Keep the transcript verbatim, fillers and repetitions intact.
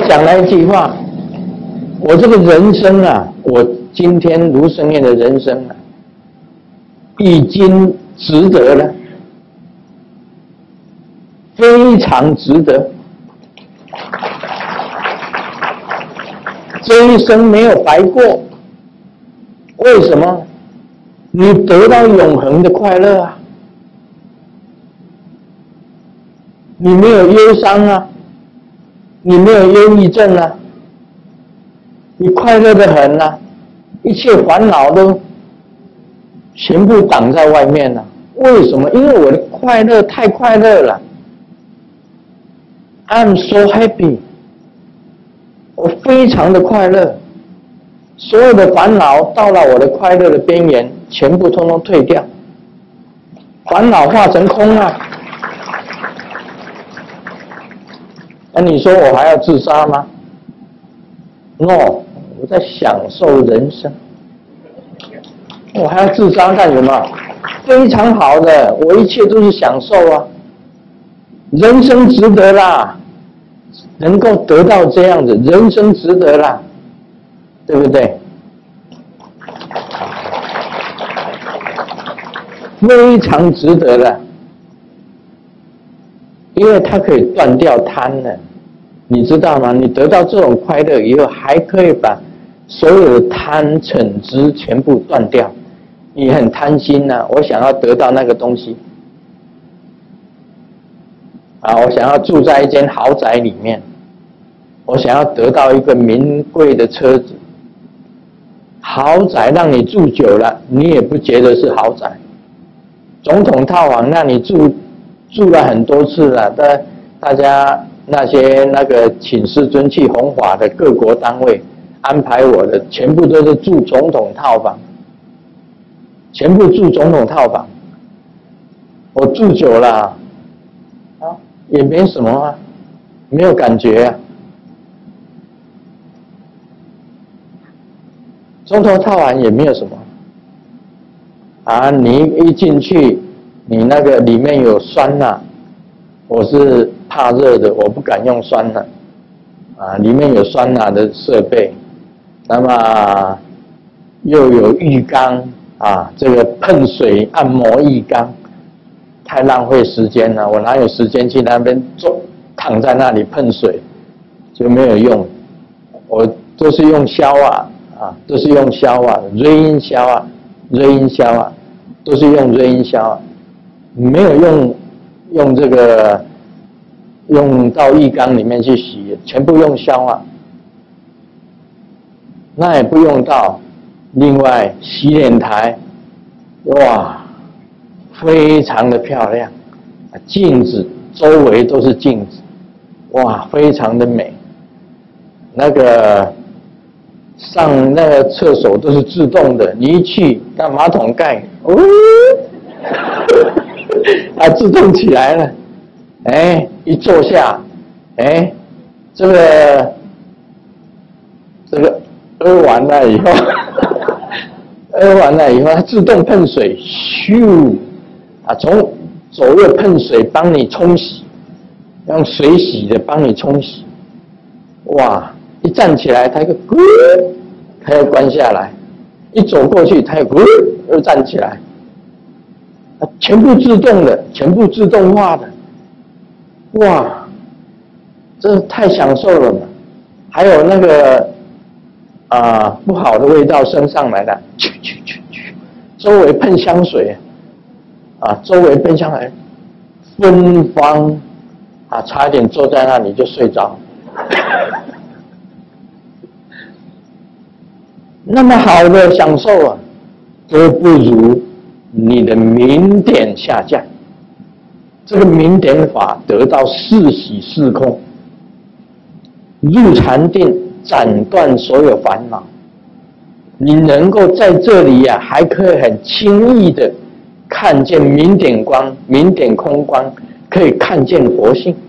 讲了一句话，我这个人生啊，我今天卢胜彦的人生啊，已经值得了，非常值得。这一生没有白过，为什么？你得到永恒的快乐啊，你没有忧伤啊，你没有忧郁症啊，你快乐得很啊，一切烦恼都全部挡在外面了。为什么？因为我的快乐太快乐了。I'm so happy， 我非常的快乐，所有的烦恼到了我的快乐的边缘，全部通通退掉，烦恼化成空啊！那你说我还要自杀吗 ？No， 我在享受人生，我还要自杀干什么？非常好的，我一切都是享受啊！人生值得啦，能够得到这样子，人生值得啦，对不对？非常值得的，因为它可以断掉贪的，你知道吗？你得到这种快乐以后，还可以把所有的贪嗔痴全部断掉。你很贪心呐、啊，我想要得到那个东西，啊，我想要住在一间豪宅里面，我想要得到一个名贵的车子。豪宅让你住久了，你也不觉得是豪宅。总统套房让你住住了很多次了，大大家那些那个请师尊去弘法的各国单位安排我的，全部都是住总统套房，全部住总统套房。我住久了啊，也没什么啊，没有感觉啊。总统套房也没有什么。啊，你一进去，你那个里面有酸钠，我是怕热的，我不敢用酸钠，啊，里面有酸钠的设备，那么又有浴缸啊，这个喷水按摩浴缸，太浪费时间了，我哪有时间去那边坐，躺在那里喷水，就没有用，我都是用消啊，啊，都是用消啊，瑞因消啊。瑞因消啊，都是用瑞因消啊，没有用用这个用到浴缸里面去洗，全部用消啊。那也不用到，另外洗脸台，哇，非常的漂亮，镜子周围都是镜子，哇，非常的美。那个。上那个厕所都是自动的，你一去，那马桶盖，哦，它自动起来了，哎，一坐下，哎，这个这个屙完了以后，屙完了以后，它自动喷水，咻，啊，从左右喷水帮你冲洗，用水洗的帮你冲洗，哇！一站起来，它又咕，它又关下来；一走过去，它又咕，又站起来。全部自动的，全部自动化的，哇，这太享受了嘛！还有那个啊，不好的味道升上来了，去去去去，周围喷香水，啊，周围喷香水，芬芳，啊，差一点坐在那里就睡着。那么好的享受啊，都不如你的明点下降。这个明点法得到四喜四空，入禅定，斩断所有烦恼。你能够在这里呀、啊，还可以很轻易的看见明点光、明点空光，可以看见佛性。